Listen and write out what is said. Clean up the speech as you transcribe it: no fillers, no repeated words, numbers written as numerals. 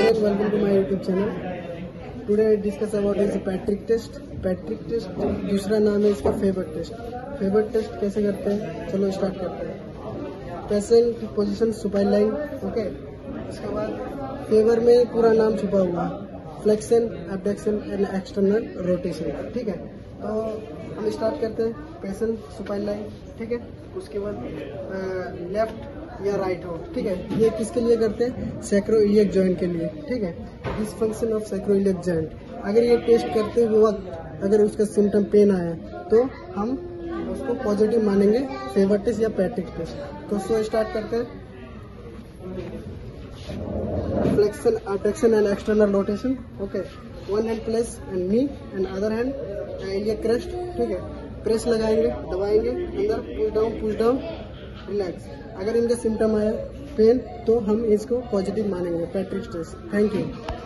again, welcome to my YouTube channel. Today I discuss about is Patrick test. Patrick test दूसरा नाम है इसका favour test. Favour test कैसे करते हैं, चलो स्टार्ट करते हैं. Patient position supine lying, okay. उसके बाद फेवर में पूरा नाम छुपा हुआ है, flexion, abduction and external rotation. ठीक है, तो हम स्टार्ट करते हैं. पेशेंट सुपाइन लाइन, ठीक है. उसके बाद लेफ्ट या राइट हो, ठीक है. ये किसके लिए करते हैं? सैक्रोइलियक जॉइंट के लिए, ठीक है. Dysfunction of sacroiliac joint. अगर ये टेस्ट करते हुए वक्त अगर उसका सिम्टम पेन आया तो हम उसको पॉजिटिव मानेंगे, फेवर टेस्ट या पैट्रिक टेस्ट. तो सो स्टार्ट करते हैं. Flexion, abduction and external rotation, okay. One hand place and knee and other hand iliac crest, ठीक है. प्रेस लगाएंगे, दबाएंगे, अंदर पुश डाउन, रिलैक्स. अगर इनका सिम्टम आया पेन तो हम इसको पॉजिटिव मानेंगे, पैट्रिक टेस्ट. Thank you.